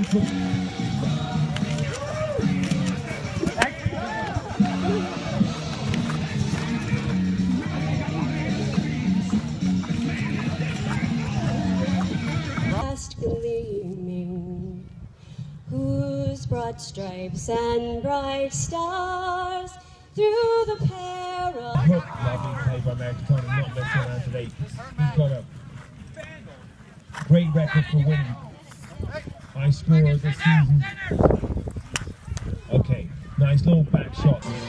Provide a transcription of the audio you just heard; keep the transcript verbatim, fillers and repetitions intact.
quick. Gleaming, whose broad stripes and bright stars through the peril. Lovely play by American Tony, not less than around today. He's got a great record for winning. High scorer this season. Okay, nice little back shot.